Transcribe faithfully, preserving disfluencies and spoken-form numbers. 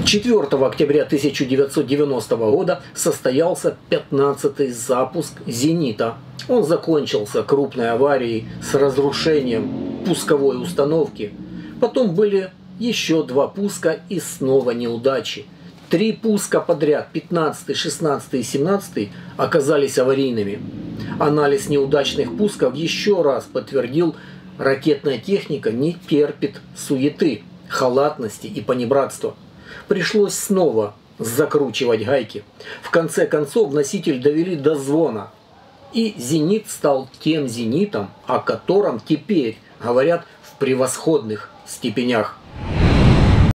четвёртого октября тысяча девятьсот девяностого года состоялся пятнадцатый запуск «Зенита». Он закончился крупной аварией с разрушением пусковой установки. Потом были еще два пуска и снова неудачи. Три пуска подряд, пятнадцатый, шестнадцатый и семнадцатый, оказались аварийными. Анализ неудачных пусков еще раз подтвердил: ракетная техника не терпит суеты, халатности и понебратства. Пришлось снова закручивать гайки. В конце концов носитель довели до звона. И «Зенит» стал тем «Зенитом», о котором теперь говорят в превосходных степенях.